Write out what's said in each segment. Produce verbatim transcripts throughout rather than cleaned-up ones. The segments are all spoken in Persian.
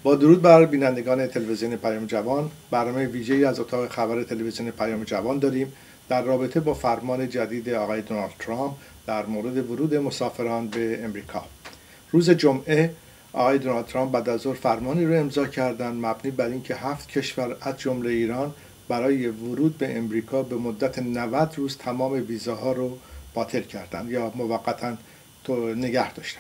با درود بر بینندگان تلویزیون پیام جوان، برنامه ویژه‌ای از اتاق خبر تلویزیون پیام جوان داریم در رابطه با فرمان جدید آقای دونالد ترامپ در مورد ورود مسافران به امریکا. روز جمعه آقای دونالد ترامپ بعد از ظهر فرمانی رو امضا کردند مبنی بر اینکه هفت کشور از جمله ایران برای ورود به امریکا به مدت نود روز تمام ویزاها رو باطل کردند یا موقتا نگه داشتند.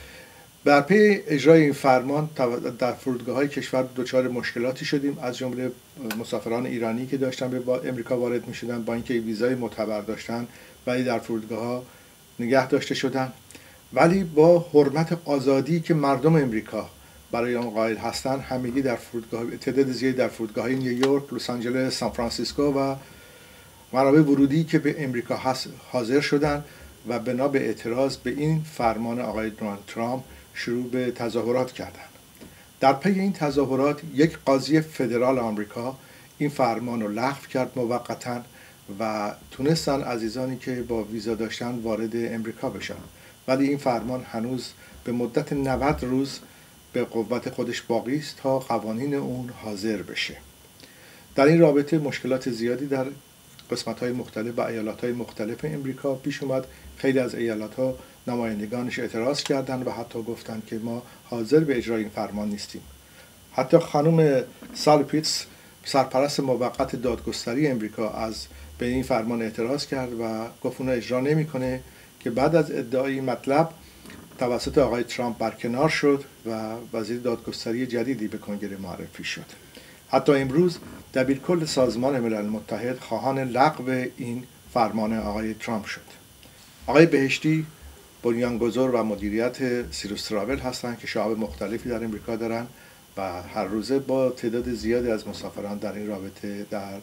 بر پی اجرای این فرمان در فرودگاه‌های کشور دچار مشکلاتی شدیم، از جمله مسافران ایرانی که داشتن به امریکا وارد می‌شدن با اینکه ویزای معتبر داشتن ولی در فرودگاه‌ها نگه داشته شدن، ولی با حرمت آزادی که مردم امریکا برای آن قائل هستند همگی در فرودگاه تعداد زیادی در فرودگاه‌های نیویورک، لس آنجلس، سان فرانسیسکو و منابع ورودی که به امریکا حاضر شدند و بنا به اعتراض به این فرمان آقای دونالد ترامپ شروع به تظاهرات کردند. در پی این تظاهرات یک قاضی فدرال آمریکا این فرمان رو لغو کرد موقتا و تونستن عزیزانی که با ویزا داشتن وارد امریکا بشن، ولی این فرمان هنوز به مدت نود روز به قوت خودش باقی است تا قوانین اون حاضر بشه. در این رابطه مشکلات زیادی در قسمت‌های مختلف و ایالت‌های مختلف امریکا پیش اومد. خیلی از ایالت‌ها نمایندگانش اعتراض کردند و حتی گفتند که ما حاضر به اجرای این فرمان نیستیم. حتی خانم سالی پیتز سرپرست موقت دادگستری امریکا از به این فرمان اعتراض کرد و گفت اون اجرا نمی‌کنه، که بعد از ادعای مطلب توسط آقای ترامپ برکنار شد و وزیر دادگستری جدیدی به کنگره معرفی شد. حتی امروز دبیرکل سازمان ملل متحد خواهان لغو این فرمان آقای ترامپ شد. آقای بهشتی بنیانگذار و مدیریت سیروس تراول هستند که شعب مختلفی در امریکا دارن و هر روزه با تعداد زیادی از مسافران در این رابطه در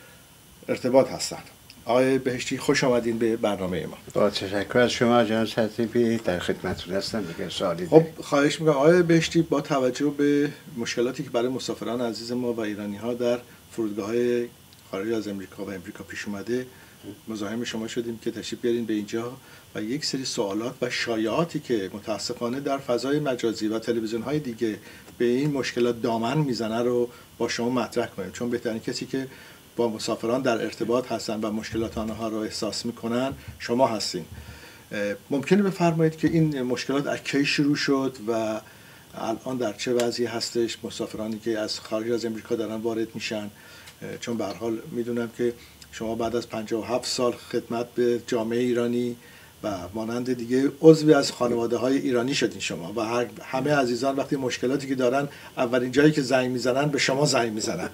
ارتباط هستند. آقای بهشتی خوش آمدین به برنامه ما. با تشکر از شما جناب صدیقی، در خدمتتون هستم. دیگه سوالی خب خواهش می‌کنم آقای بهشتی، با توجه به مشکلاتی که برای مسافران عزیز ما و ایرانی‌ها در فرودگاه‌های خارج از امریکا و امریکا پیش اومده مزاحم شما شدیم که تشریف بیارین به اینجا و یک سری سوالات و شایعاتی که متاسفانه در فضای مجازی و تلویزیون‌های دیگه به این مشکلات دامن میزنه رو با شما مطرح کنیم، چون بهترین کسی که با مسافران در ارتباط هستن و مشکلات آنها رو احساس میکنن شما هستین. ممکنه بفرمایید که این مشکلات از کی شروع شد و الان در چه وضعی هستش مسافرانی که از خارج از امریکا دارن وارد میشن؟ چون به هر حال میدونم که شما بعد از پنجاه و هفت سال خدمت به جامعه ایرانی و مانند دیگه عضوی از خانواده های ایرانی شدین شما و هر همه عزیزان وقتی مشکلاتی که دارن اولین جایی که زنگ میزنن به شما زنگ میزنن.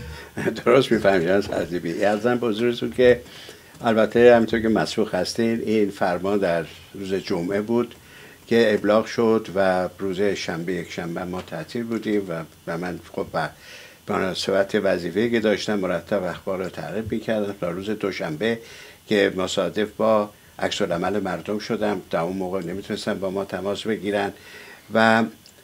درست میفهمید جناب صدیقی. ارزم به حضورتون که البته همونطور که مسئول هستین این فرمان در روز جمعه بود که ابلاغ شد و روز شنبه یک شنبه ما تعطیل بودیم و, و من خب به مناسبت وظیفه‌ای که داشتم مرتب اخبار رو تعقیب می‌کردم تا روز دوشنبه که مصادف با عکس العمل مردم شدم. در اون موقع نمیتونستن با ما تماس بگیرن و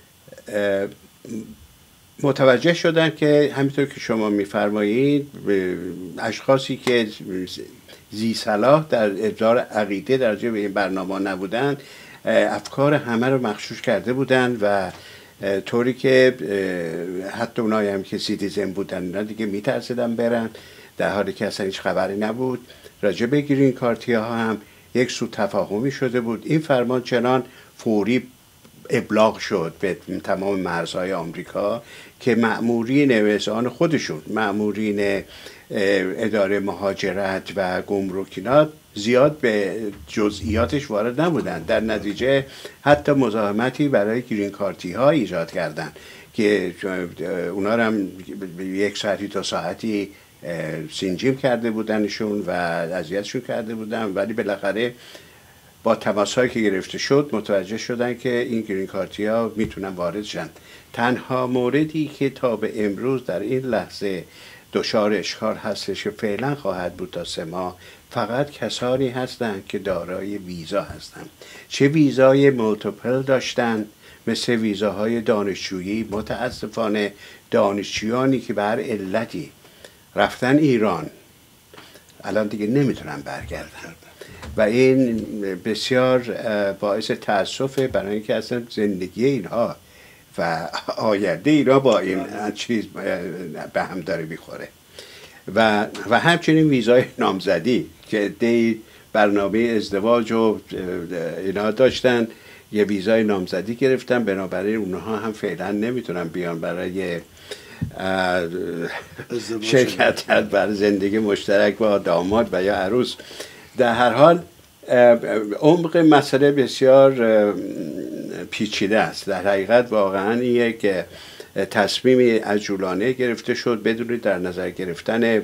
متوجه شدن که همینطور که شما میفرمایید اشخاصی که ذی صلاح در ابراز عقیده در جای این برنامه نبودن افکار همه رو مغشوش کرده بودن و طوری که حتی اونایی هم که سیتیزن بودن اونا دیگه میترسیدن برن، در حالی که اصلا هیچ خبری نبود. راجع به گرین کارتی ها هم یک سوء تفاهمی شده بود. این فرمان چنان فوری ابلاغ شد به تمام مرزهای آمریکا که مأمورین مثل خودشون، مأمورین اداره مهاجرت و گمرکینات زیاد به جزئیاتش وارد نبودن. در نتیجه حتی مزاحمتی برای گرین کارتی ها ایجاد کردن که اونا هم یک ساعتی تا ساعتی سینجیم کرده بودنشون و اذیتشون کرده بودن، ولی بالاخره با تماس‌هایی که گرفته شد متوجه شدن که این گرین کارتی ها میتونن وارد شن. تنها موردی که تا به امروز در این لحظه دچار اشکال هستش که فعلا خواهد بود تا سه ماه، فقط کسانی هستند که دارای ویزا هستند. چه ویزای مولتیپل داشتن مثل ویزاهای دانشجویی. متاسفانه دانشجویانی که به هر علتی رفتن ایران الان دیگه نمیتونن برگردن و این بسیار باعث تأسفه، برای اینکه اصلا زندگی اینها و آینده اینا با این چیز به هم داره میخوره. و و همچنین ویزای نامزدی که دی برنامه ازدواج و اینا داشتن، یه ویزای نامزدی گرفتن، بنابراین اونها هم فعلا نمیتونن بیان برای شرکت بر زندگی مشترک با داماد و یا عروس. در هر حال عمق مسئله بسیار پیچیده است. در حقیقت واقعا یک تصمیم عجولانه گرفته شد بدون در نظر گرفتن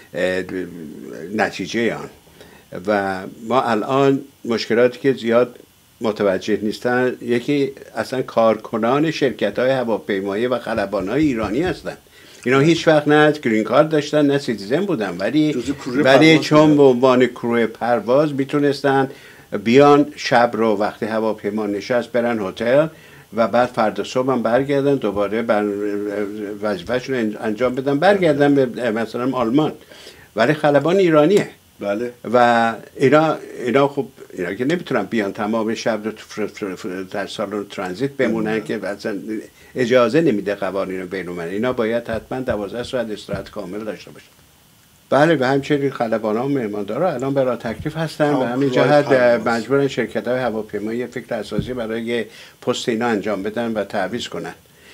نتیجه آن. و ما الان مشکلاتی که زیاد متوجه نیستن، یکی اصلا کارکنان شرکت های هواپیمایی و خلبان های ایرانی هستن. اینا هیچ وقت نه گرین کارت داشتن نه سیتیزن بودن، ولی ولی چون به عنوان کرو پرواز میتونستن بیان شب رو وقتی هواپیما نشست برن هتل و بعد فردا صبح هم برگردن دوباره بر وظیفه‌شون انجام بدن، برگردن به مثلا آلمان. ولی خلبان ایرانیه. بله. و اینا اینا خب اینا که نمیتونن بیان تمام شب رو در سالن ترانزیت بمونن که اصلا اجازه نمیده قوانین بین‌المللی. اینا باید حتما دوازده ساعت استراحت کامل داشته باشن. بله. و همچنین خلبان‌ها و مهماندارا الان برای تکلیف هستن و همین جهت مجبورن شرکت‌های هواپیمایی فکر اساسی برای پست اینا انجام بدن و تعویض کنن.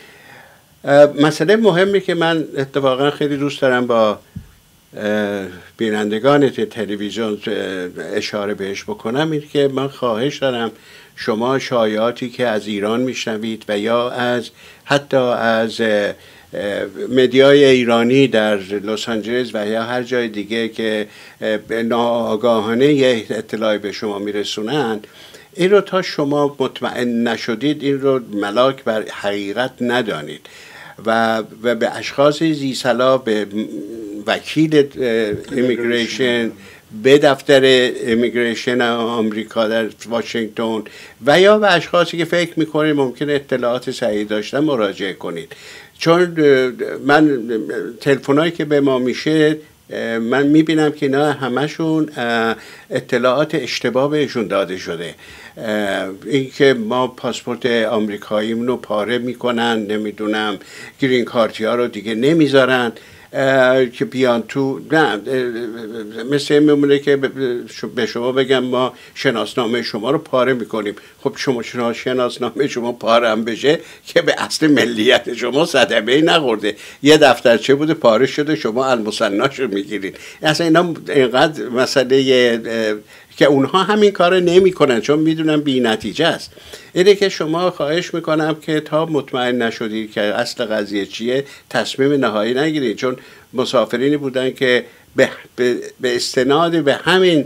مسئله مهمی که من اتفاقا خیلی دوست دارم با بینندگان تلویزیون اشاره بهش بکنم این که من خواهش دارم شما شایعاتی که از ایران میشنوید و یا از حتی از مدیای ایرانی در لس آنجلس و یا هر جای دیگه که ناآگاهانه یه اطلاعی به شما میرسونن، این رو تا شما مطمئن نشدید این رو ملاک بر حقیقت ندانید و, و به اشخاص ذی صلاح، به وکیل ایمیگریشن، به دفتر ایمیگریشن آمریکا در واشنگتن و یا به اشخاصی که فکر میکنید ممکن اطلاعات صحیح داشتن مراجعه کنید. چون من تلفنایی که به ما میشه من میبینم که اینا همشون اطلاعات اشتباه بهشون داده شده. این که ما پاسپورت آمریکاییمون رو پاره میکنن، نمیدونم گرین کارتی ها رو دیگه نمیذارن که بیان تو. نه، مثل این میمونه که به شما بگم ما شناسنامه شما رو پاره میکنیم. خب شما شناسنامه شما پاره هم بشه که به اصل ملیت شما صدمه نخورده، یه دفترچه بوده پاره شده شما المصناش رو میگیرید. اصلا اینا اینقدر مسئله که اونها همین کار نمی کنن چون میدونن بی نتیجه است. اینه که شما خواهش میکنم که تا مطمئن نشدید که اصل قضیه چیه تصمیم نهایی نگیرید، چون مسافرینی بودن که به, به, به استناد به همین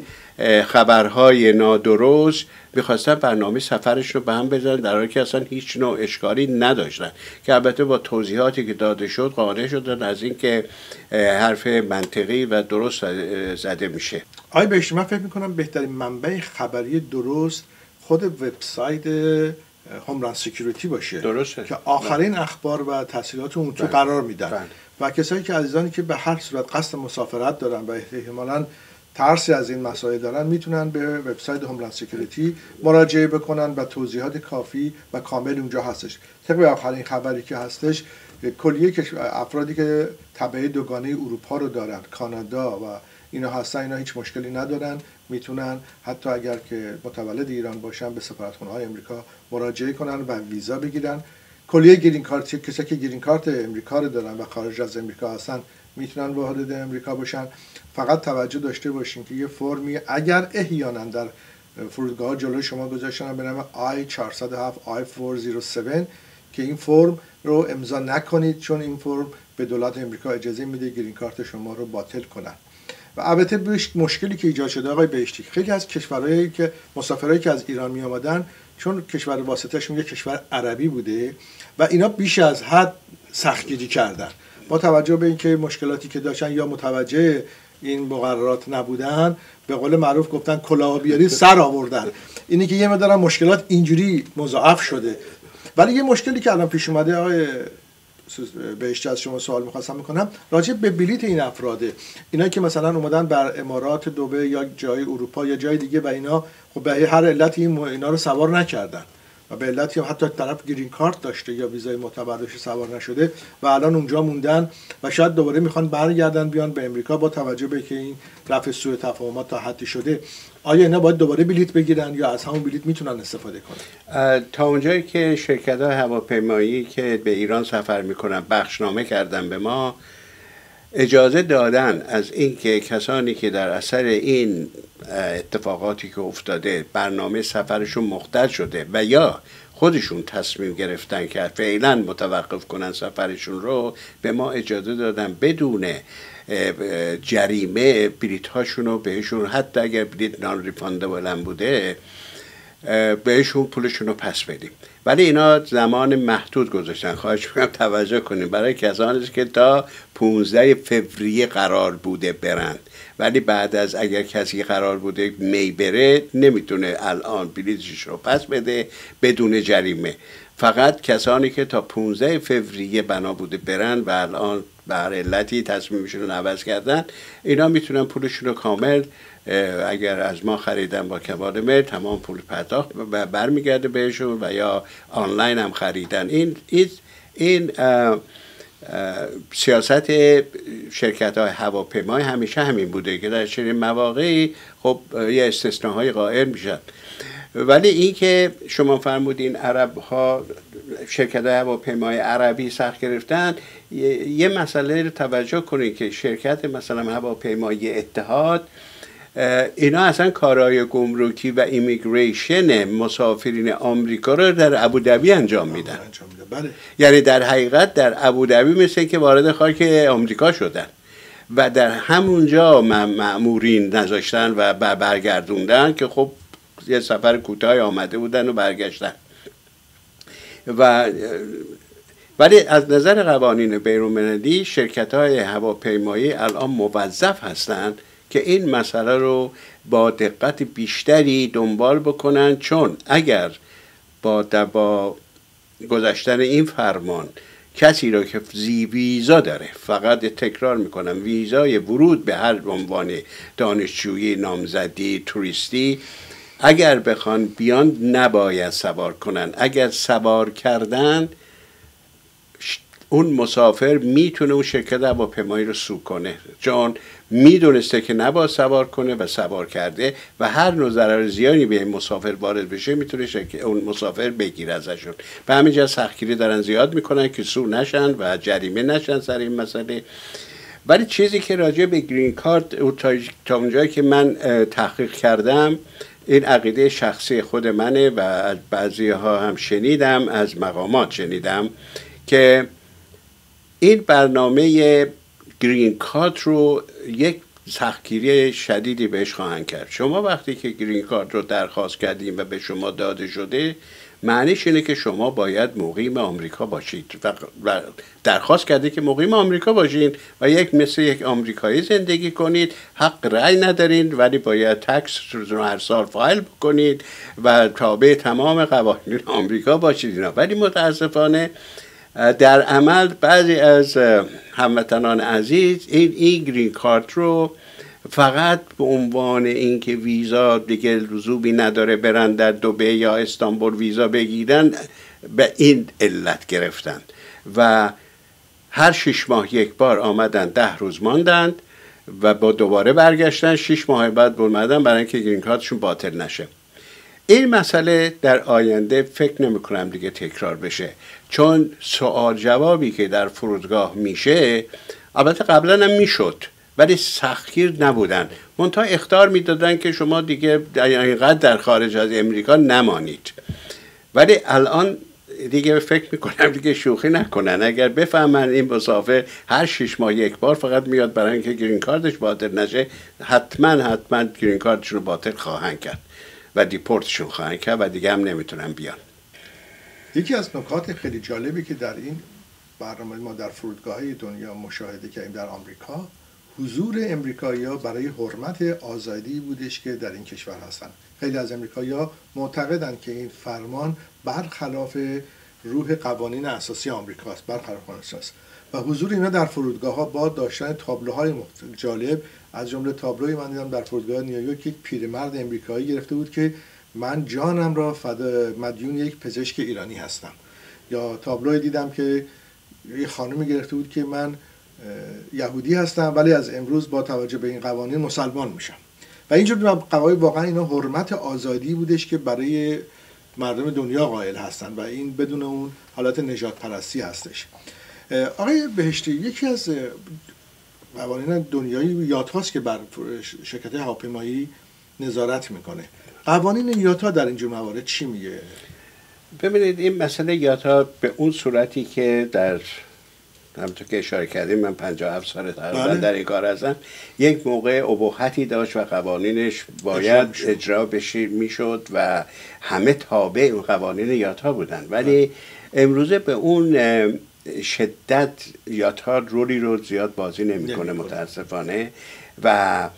خبرهای نادرست میخواستن برنامه سفرش رو به هم بزنن در حالی که اصلا هیچ نوع اشکالی نداشتن، که البته با توضیحاتی که داده شد قانع شدن از این که حرف منطقی و درست زده میشه. آقای بهشتی، من فکر میکنم بهترین منبع خبری درست خود وبسایت هوملند سکیوریتی باشه. درسته. که آخرین بله. اخبار و تحصیلات اون تو بله. قرار میدن بله. و کسایی که عزیزانی که به هر صورت قصد مسافرت دارن و احتمالاً ترسی از این مسائل دارن میتونن به وبسایت هوملند سکیوریتی مراجعه بکنن و توضیحات کافی و کامل اونجا هستش. طبق آخرین خبری که هستش کلیه افرادی که تبعه دوگانه اروپا رو دارن، کانادا و اینا هستن، اینا هیچ مشکلی ندارن، میتونن حتی اگر که متولد ایران باشن به سفارتخانه‌های امریکا مراجعه کنن و ویزا بگیرن. کلیه گرین کارت، کسایی که گرین کارت امریکا رو دارن و خارج از امریکا هستن میتونن وارد امریکا باشن. فقط توجه داشته باشین که یه فرمی اگر احیانا در فرودگاه جلوی شما گذاشتن به نام آی چهارصد و هفت آی چهارصد و هفت که این فرم رو امضا نکنید، چون این فرم به دولت امریکا اجازه میده گرین کارت شما رو باطل کنن. و البته مشکلی که ایجاد شده آقای بهشتی، خیلی از کشورهایی که مسافرایی که از ایران می آمدن چون کشور واسطه‌شون یک کشور عربی بوده و اینا بیش از حد سختگیری کردن با توجه به اینکه مشکلاتی که داشتن یا متوجه این مقررات نبودن، به قول معروف گفتن کلاه بیاری سر آوردن. اینی که یه مقدار مشکلات اینجوری مضاعف شده. ولی یه مشکلی که الان پیش اومده آقای بهشتی، از شما سوال می‌خواستم بکنم راجع به بلیت این افراده، اینا که مثلا اومدن بر امارات، دبی یا جای اروپا یا جای دیگه و اینا خب به هر علتی اینا رو سوار نکردن و به علتی هم حتی طرف گرین کارت داشته یا ویزای معتبر داشته سوار نشده و الان اونجا موندن و شاید دوباره میخوان برگردن بیان به امریکا با توجه به که این رفع سوء تفاهمات تا حدی شده. آیا اینا باید دوباره بلیط بگیرن یا از همون بلیط میتونن استفاده کنن؟ تا اونجایی که شرکت‌های هواپیمایی که به ایران سفر میکنن بخشنامه کردن به ما، اجازه دادن از اینکه کسانی که در اثر این اتفاقاتی که افتاده برنامه سفرشون مختل شده و یا خودشون تصمیم گرفتن که فعلا متوقف کنن سفرشون رو، به ما اجازه دادن بدون جریمه بلیط هاشون رو بهشون، حتی اگر بلیط نان ریفاندبل هم بوده، بهشون پولشون رو پس بدیم. ولی اینا زمان محدود گذاشتن. خواهش میکنم توجه کنیم برای کسانی که تا پانزده فوریه قرار بوده برند، ولی بعد از اگر کسی قرار بوده می بره نمیتونه الان بلیطش رو پس بده بدون جریمه. فقط کسانی که تا پانزده فوریه بنا بوده برند و الان به هر علتی تصمیمشون رو عوض کردن، اینا میتونن پولشون رو کامل اگر از ما خریدن با کمال میل تمام پول پرداخت و برمیگرده بهشون، و یا آنلاین هم خریدن. این این, این اه اه سیاست شرکت های هواپیمای همیشه همین بوده که در چنین مواقعی خب یه استثناهای قائل میشن. ولی این که شما فرمودین عرب ها، شرکت های هواپیمای عربی سخت گرفتن، یه مسئله رو توجه کنید که شرکت مثلا هواپیمای اتحاد، اینا اصلا کارهای گمرکی و ایمیگریشن مسافرین آمریکا رو در ابوظبی انجام میدن. بله. یعنی در حقیقت در ابوظبی مثل که وارد خاک آمریکا شدن و در همونجا مأمورین نذاشتن و برگردوندن که خب یه سفر کوتاه آمده بودن و برگشتن. و ولی از نظر قوانین بین‌المللی شرکت‌های هواپیمایی الان موظف هستند که این مسئله رو با دقت بیشتری دنبال بکنن، چون اگر با با گذشتن این فرمان کسی را که زی ویزا داره، فقط تکرار میکنم ویزای ورود به هر عنوان دانشجویی، نامزدی، توریستی، اگر بخوان بیان نباید سوار کنن. اگر سوار کردن اون مسافر میتونه اون شرکت هواپیمایی رو سو کنه، چون میدونسته که نباید سوار کنه و سوار کرده و هر نوع ضرر زیانی به این مسافر وارد بشه میتونه شرکت اون مسافر بگیره ازشون. به همین جهت سختگیری دارن زیاد میکنن که سو نشن و جریمه نشن سر این مسئله. ولی چیزی که راجع به گرین کارت تا اونجایی که من تحقیق کردم، این عقیده شخصی خود منه و از بعضی ها هم شنیدم، از مقامات شنیدم که این برنامه گرین کارت رو یک سختگیری شدیدی بهش خواهند کرد. شما وقتی که گرین کارت رو درخواست کردیم و به شما داده شده، معنیش اینه که شما باید مقیم آمریکا باشید و درخواست کرده که مقیم آمریکا باشین و یک مثل یک آمریکایی زندگی کنید، حق رأی ندارین ولی باید تکس رو هر سال فایل بکنید و تابع تمام قوانین آمریکا باشید اینا. ولی متاسفانه در عمل بعضی از هموطنان عزیز این این گرین کارت رو فقط به عنوان اینکه ویزا دیگه لزومی نداره برن در دبی یا استانبول ویزا بگیرن به این علت گرفتن و هر شش ماه یک بار آمدن، ده روز ماندند و با دوباره برگشتن، شش ماه بعد اومدن برای اینکه گرین کارتشون باطل نشه. این مسئله در آینده فکر نمی کنم دیگه تکرار بشه، چون سوال جوابی که در فرودگاه میشه، البته قبلا هم میشد ولی سختگیر نبودن، منتها اخطار میدادن که شما دیگه اینقدر در خارج از امریکا نمانید. ولی الان دیگه فکر میکنم دیگه شوخی نکنن، اگر بفهمن این مسافر هر شش ماه یک بار فقط میاد برای اینکه گرین کارتش باطل نشه، حتما حتما گرین کارتشون رو باطل خواهند کرد و دیپورتشون خواهند کرد و دیگه هم نمیتونن بیان. یکی از نکات خیلی جالبی که در این برنامه ما در فرودگاه‌های دنیا مشاهده کردیم در آمریکا، حضور امریکایی‌ها برای حرمت آزادی بودش که در این کشور هستند. خیلی از امریکایی‌ها معتقدند که این فرمان برخلاف روح قوانین اساسی آمریکاست، برخلاف قانون اساسی، و حضور اینا در فرودگاه‌ها با داشتن تابلوهای جالب، از جمله تابلوی من دیدم در فرودگاه نیویورک یک پیرمرد امریکایی گرفته بود که من جانم را فدا مدیون یک پزشک ایرانی هستم. یا تابلوی دیدم که یه خانمی گرفته بود که من یهودی هستم ولی از امروز با توجه به این قوانین مسلمان میشم. و اینجور قواعد واقعا اینا حرمت آزادی بودش که برای مردم دنیا قائل هستن و این بدون اون حالت نجات پرستی هستش. آقای بهشتی، یکی از قوانین دنیایی یاتا که بر شرکت هواپیمایی نظارت میکنه. قوانین یاتا در اینجور موارد چی میگه؟ ببینید این مسئله یاتا به اون صورتی که در همونطور که اشاره کردیم من پنجاه و هفت سال تقریبا در این کار هستم، یک موقع ابهتی داشت و قوانینش باید اجرا بشه میشد و همه تابع اون قوانین یاتا بودن، ولی امروزه به اون شدت یاتا رولی رو زیاد بازی نمیکنه متاسفانه. و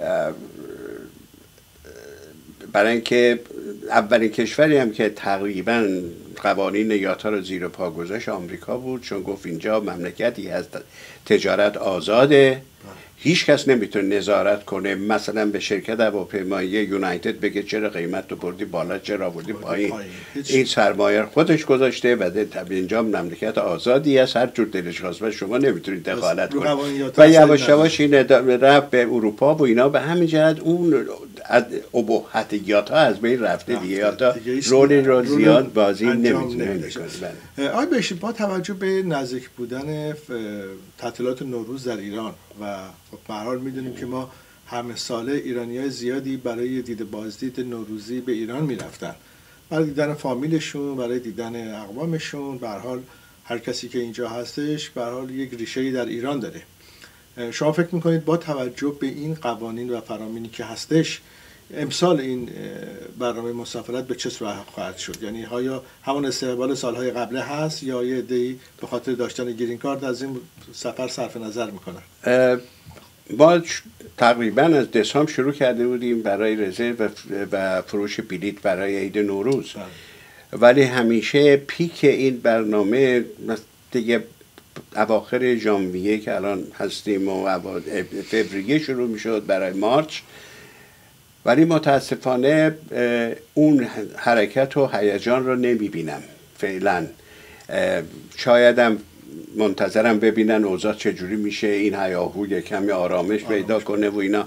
برای اینکه اولین کشوری هم که تقریبا قوانین یاتا رو زیر پا گذاشت آمریکا بود، چون گفت اینجا مملکتی هست تجارت آزاده، هیچ کس نمیتونه نظارت کنه مثلا به شرکت هواپیمایی یونایتد بگه چرا قیمت رو بردی بالا چرا بردی پایین. این سرمایه خودش گذاشته و اینجا مملکت آزادی است، هر جور دلش خواست و شما نمیتونید دخالت کنید. و یواش یواش این رفت به اروپا و اینا، به همین جهت اون ابهت یاتا از بین رفته دیگه. یاتا رولی رو زیاد بازی نمیتونه کنه. آقای بهشتی، با توجه به نزدیک بودن تعطیلات نوروز در ایران و به هر حال میدونیم که ما همه ساله ایرانیای زیادی برای دید بازدید نوروزی به ایران میرفتن، برای دیدن فامیلشون، برای دیدن اقوامشون. به هر حال هر کسی که اینجا هستش به هر حال یک ریشه‌ای در ایران داره. شما فکر میکنید با توجه به این قوانین و فرامینی که هستش امسال این برنامه مسافرت به چه صورت خواهد شد؟ یعنی آیا همون استقبال سالهای قبله هست یا یه عده‌ای به خاطر داشتن گرین کارت از این سفر صرف نظر میکنن؟ ما تقریبا از دسامبر شروع کرده بودیم برای رزرو و فروش بلیط برای عید نوروز، ولی همیشه پیک این برنامه دیگه اواخر ژانویه که الان هستیم و فوریه شروع میشد برای مارچ، ولی متاسفانه اون حرکت و هیجان رو نمیبینم فعلا. شایدم منتظرم ببینن اوضاع چجوری میشه، این هیاهو کمی آرامش پیدا کنه و اینا.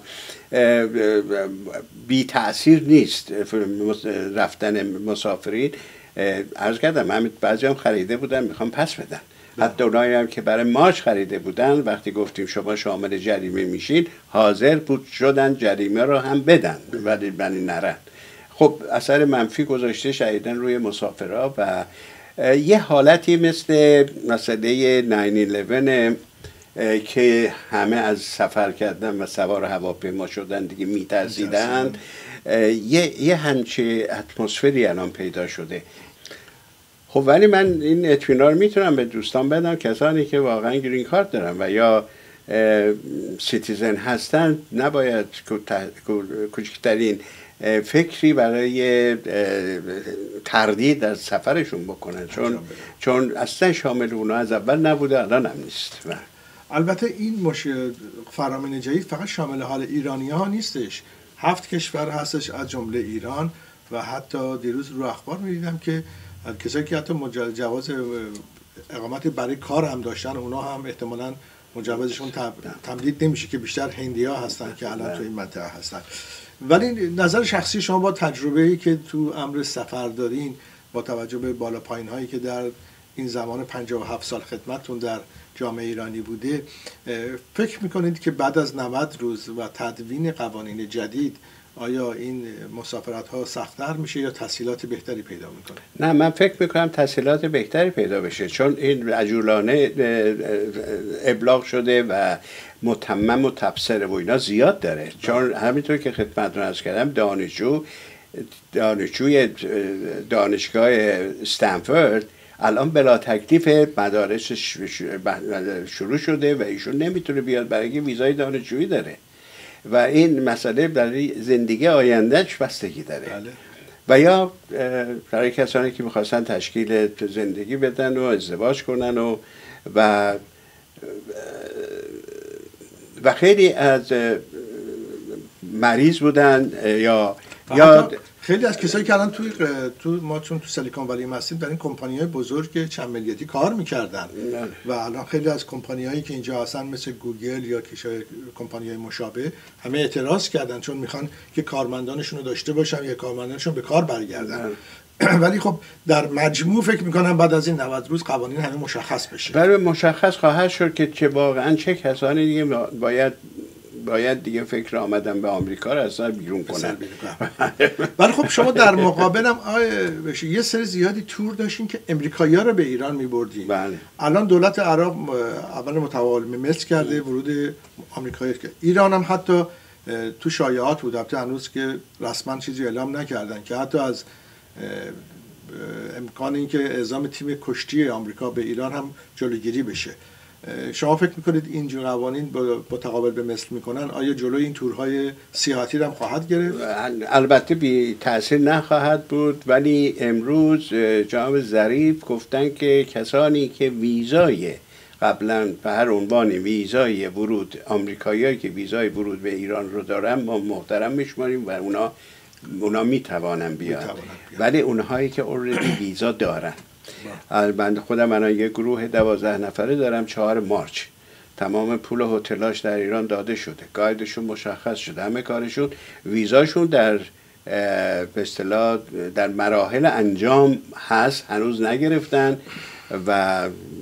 بی تأثیر نیست رفتن مسافرین. عرض کردم همین بعضی هم خریده بودن میخوام پس بدن، حتی اونایی هم که برای مارچ خریده بودن وقتی گفتیم شما شامل جریمه میشین حاضر بود شدن جریمه رو هم بدن ولی بنی نرن. خب اثر منفی گذاشته شدیدن روی مسافرها و یه حالتی مثل مسئله ناین الیون که همه از سفر کردن و سوار هواپیما شدن دیگه میترسیدن، یه یه همچه اتمسفری الان پیدا شده. خب ولی من این اطمینان رو میتونم به دوستان بدم، کسانی که واقعا گرین کارت دارن و یا سیتیزن هستن نباید کوچکترین فکری برای تردید از سفرشون بکنن، چون چون اصلا شامل اونا از اول نبوده الان هم نیست. و البته این مش... فرامین جدید فقط شامل حال ایرانی ها نیستش، هفت کشور هستش از جمله ایران و حتی دیروز رو اخبار میدیدم که کسایی که حتی جواز اقامت برای کار هم داشتن اونا هم احتمالاً مجوزشون تمدید نمیشه که بیشتر هندی‌ها هستن که الان تو این منطقه هستن. ولی نظر شخصی شما با تجربه‌ای که تو امر سفر دارین، با توجه به بالا پایین هایی که در این زمان پنجاه و هفت سال خدمتتون در جامعه ایرانی بوده، فکر میکنید که بعد از نود روز و تدوین قوانین جدید آیا این مسافرت ها سخت‌تر میشه یا تسهیلات بهتری پیدا میکنه؟ نه، من فکر میکنم تسهیلات بهتری پیدا بشه، چون این عجولانه ابلاغ شده و متمم و تبصره و اینا زیاد داره. چون همینطور که خدمتتون عرض کردم دانشجو دانشجوی دانشگاه استنفورد الان بلا تکلیف مدارسش شروع شده و ایشون نمیتونه بیاد برای اینکه ویزای دانشجویی داره و این مسئله برای زندگی آیندهش بستگی داره. بله. و یا برای کسانی که میخواستن تشکیل زندگی بدن و ازدواج کنن و و و خیلی از مریض بودن یا یا خیلی از کسایی که الان توی تو ما چون تو سیلیکون ولی هستیم در این کمپانی‌های بزرگ چند ملیتی کار می‌کردن و الان خیلی از کمپانی‌هایی که اینجا هستن مثل گوگل یا کمپانی‌های مشابه همه اعتراض کردن چون میخوان که کارمندانشون رو داشته باشن یا کارمندانشون به کار برگردن. ولی خب در مجموع فکر میکنم بعد از این نود روز قوانین همه مشخص بشه. برای مشخص خواهد شد که چه واقعا چه کسانی دیگه باید باید دیگه فکر آمدن به آمریکا رو اصلا بیرون کنن. ولی خب شما در مقابلم یه سری زیادی تور داشتین که امریکایی‌ها رو به ایران می‌بردین. بله. الان دولت عراق اول متوالی مثل کرده ورود آمریکایی که ایران هم حتی تو شایعات بود، البته هنوز که رسما چیزی اعلام نکردن که حتی از امکان اینکه اعزام تیم کشتی آمریکا به ایران هم جلوگیری بشه. شما فکر میکنید این جور قوانین با تقابل به مثل میکنن؟ آیا جلوی این تورهای سیاحتی هم خواهد گرفت؟ البته بی تأثیر نخواهد بود، ولی امروز جناب ظریف گفتن که کسانی که ویزای قبلا به هر عنوان ویزای ورود، آمریکاییایی که ویزای ورود به ایران رو دارن ما محترم میشماریم و اونا اونا میتوانن بیان، ولی اونهایی که اوردی ویزا دارن. من خودم الان یه گروه دوازده نفره دارم. چهار مارچ تمام پول هتلاش در ایران داده شده، گایدشون مشخص شده، همه کارشون، ویزاشون در به اصطلاح در مراحل انجام هست، هنوز نگرفتن و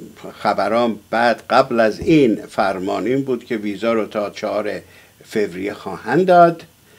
خبران بعد قبل از این فرمان این بود که ویزا رو تا چهار فوریه خواهند داد،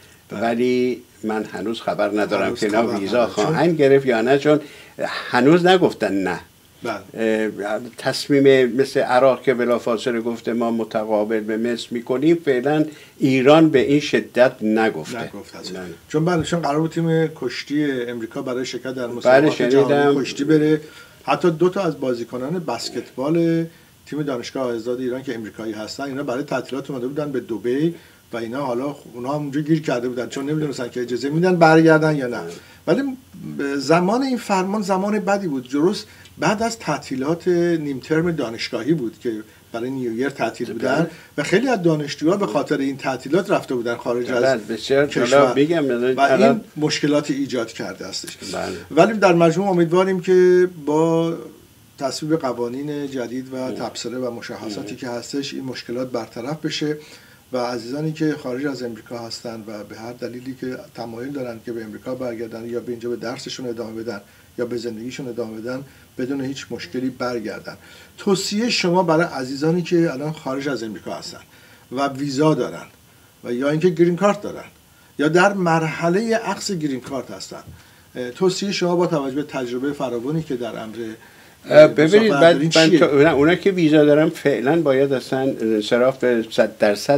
ولی من هنوز خبر ندارم که اینا ویزا خواهند گرفت یا نه، چون هنوز نگفتن نه. بله. تصمیم مثل عراق که بلافاصله گفته ما متقابل به مثل میکنیم، فعلا ایران به این شدت نگفته. نگفت چون بله چون قرار بود تیم کشتی امریکا برای شرکت در مسابقات جهانی کشتی بره. حتی دو تا از بازیکنان بسکتبال تیم دانشگاه آزاد ایران که امریکایی هستن اینا برای تعطیلات اومده بودن به دبی و اینا حالا اونا هم اونجا گیر کرده بودن چون نمیدونستن که اجازه میدن برگردن یا نه. ولی زمان این فرمان زمان بدی بود، درست بعد از تعطیلات نیم ترم دانشگاهی بود که برای نیویر تعطیل بودن و خیلی از دانشجوها به خاطر این تعطیلات رفته بودن خارج از کشور و این مشکلات ایجاد کرده استش. ولی در مجموع امیدواریم که با تصویب قوانین جدید و تبصره و مشخصاتی که هستش این مشکلات برطرف بشه و عزیزانی که خارج از امریکا هستن و به هر دلیلی که تمایل دارن که به امریکا برگردن یا به اینجا به درسشون ادامه بدن یا به زندگیشون ادامه بدن بدون هیچ مشکلی برگردن. توصیه شما برای عزیزانی که الان خارج از امریکا هستن و ویزا دارن و یا اینکه گرین کارت دارن یا در مرحله اخذ گرین کارت هستن، توصیه شما با توجه به تجربه فراوانی که در امر ببینید بعد اونا, اونا که ویزا دارن فعلا باید اصلا انصراف به صد درصد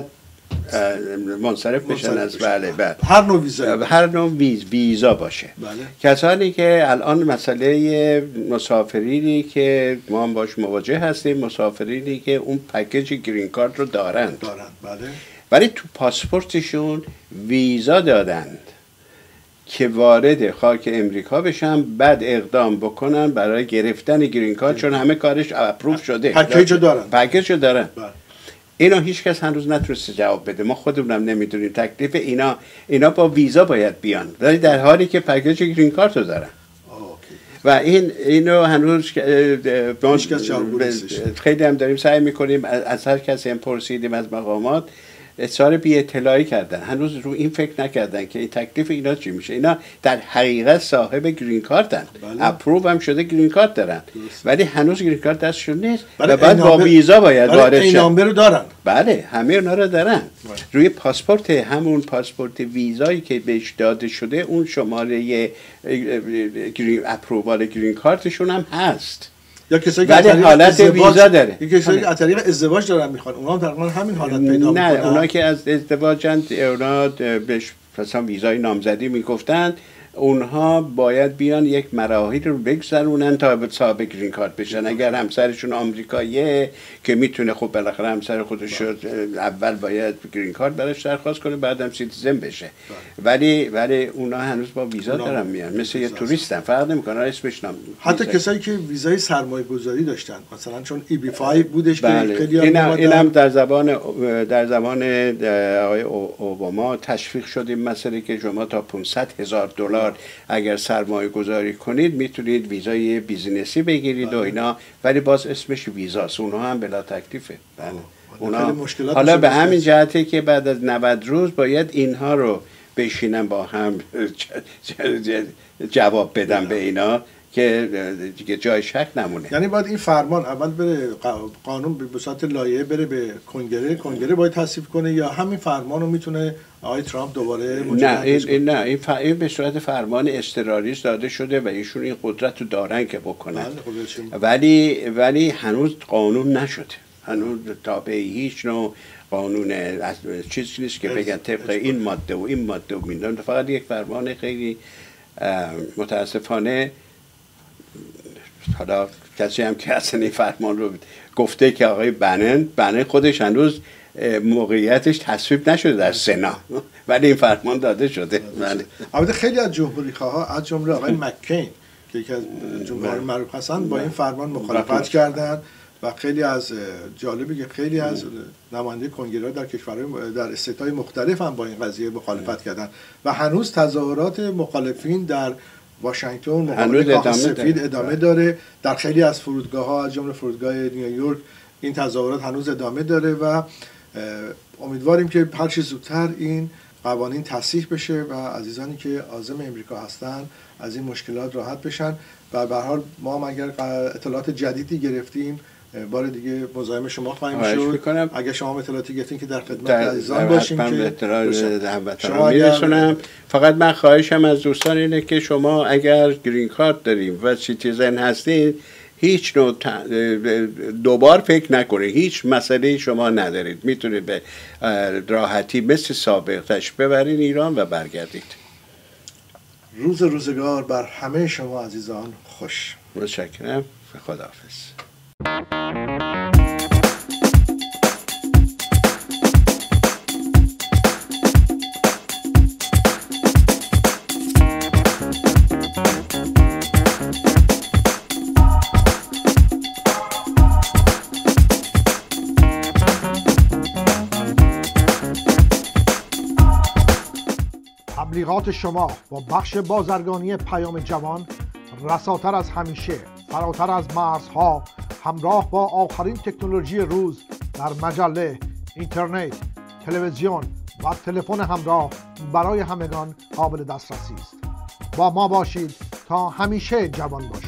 منصرف بشن از بله بله هر نوع ویزا هر نوع ویز ویزا باشه. بله. کسانی که الان مسئله مسافرینی که ما باش مواجه هستیم، مسافرینی که اون پکیج گرین کارت رو دارند دارند بله، ولی تو پاسپورتشون ویزا دادند که وارد خاک امریکا بشن، بعد اقدام بکنن برای گرفتن گرین کارت چون همه کارش اپروف شده، پکیج دارن پکیج دارن. بله. اینا هیچ کس هنوز نتونسته جواب بده، ما خودمونم نمیدونیم تکلیف اینا. اینا با ویزا باید بیان ولی در حالی که پکیج گرین کارت رو دارن و این اینو هنوز خیلی هم داریم سعی میکنیم از هر کسی هم پرسیدیم از مقامات اظهار بی اطلاعی کردن، هنوز رو این فکر نکردن که این تکلیف اینا چی میشه. اینا در حقیقت صاحب گرین کارتن، اپروو هم شده گرین کارت دارن ولی هنوز گرین کارت دستشون نیست و بعد با ویزا باید وارد شن. این رو دارن. بله همه اونا رو دارن. بله. روی پاسپورت همون پاسپورت ویزایی که بهش داده شده اون شماره گرین اپرووال گرین کارتشون هم هست. یا کسایی که حالت ویزا داره، یا کسایی که از طریق ازدواج دارن میخوان، اونا هم تقریبا همین حالت پیدا میکنن. نه اونا که از ازدواجن اونا بهش مثلا ویزای نامزدی میگفتن، اونها باید بیان یک مراحل رو بگذرونن تا به صاحب گرین کارت بشن. اگر همسرشون آمریکاییه که میتونه خب بالاخره همسر خودش اول باید گرین کارت براش درخواست کنه بعدم سیتیزن بشه، ولی ولی اونا هنوز با ویزا اونا دارن میان، مثل یه توریستن، فرق نمیکنه اسمش نام. حتی کسایی که ویزای سرمایه گذاری داشتن مثلا چون ای بی پنج بودش بله. که خیلی اینم اینم در زبان در زبان آقای اوباما تشویق شد این مسئله که شما تا پانصد هزار دلار دلار اگر سرمایه گذاری کنید میتونید ویزای بیزینسی بگیرید و اینا، ولی باز اسمش ویزاست، اونها هم بلا تکلیفه. بله اونا حالا به همین جهته که بعد از نود روز باید اینها رو بشینن با هم جواب بدم به اینا که دیگه جای شک نمونه. یعنی باید این فرمان اول بره قانون به صورت لایحه بره به کنگره، کنگره باید تصویب کنه، یا همین فرمان رو میتونه آقای ترامپ دوباره نه این, این نه این, ف... این به صورت فرمان اضطراری داده شده و ایشون این قدرت رو دارن که بکنن، ولی ولی هنوز قانون نشده، هنوز تابع هیچ نوع قانون چیزی نیست که بگن طبق این ماده و این ماده و میدن، فقط یک فرمان خیلی متاسفانه. حالا کسی هم که اصلا این فرمان رو گفته که آقای بنن بنن خودش هنوز موقعیتش تصویب نشده در سنا، ولی این فرمان داده شده. البته خیلی از جمهوری خواها از جمله آقای مککین که یکی از جمهوری معروف هستن با این فرمان مخالفت کردن و خیلی از جالبی که خیلی از نماینده کنگره در کشورهای در استیت‌های مختلف هم با این قضیه مخالفت کردن و هنوز تظاهرات مخالفین در واشنگتن مقابل کاخ سفید ادامه داره. در خیلی از فرودگاه‌ها از جمله فرودگاه نیویورک این تظاهرات هنوز ادامه داره و امیدواریم که هر چه زودتر این قوانین تصحیح بشه و عزیزانی که عازم امریکا هستن از این مشکلات راحت بشن. و به هر حال ما هم اگر اطلاعات جدیدی گرفتیم بار دیگه مزاحم شما خواهیم شد. اگر شما اطلاعاتی گرفتین که در خدمت عزیزان باشیم که شما میرسونم. فقط من خواهشم از دوستان اینه که شما اگر گرین کارت داریم و سیتیزن هستین هیچ نوع دوبار فکر نکنید، هیچ مسئله شما ندارید، میتونید به راحتی مثل سابق تشریف ببرید ایران و برگردید. روز روزگار بر همه شما عزیزان خوش. متشکرم. خداحافظ. تبلیغات شما با بخش بازرگانی پیام جوان رساتر از همیشه، فراتر از مرزها، همراه با آخرین تکنولوژی روز در مجله، اینترنت، تلویزیون و تلفن همراه برای همگان قابل دسترسی است. با ما باشید تا همیشه جوان باشید.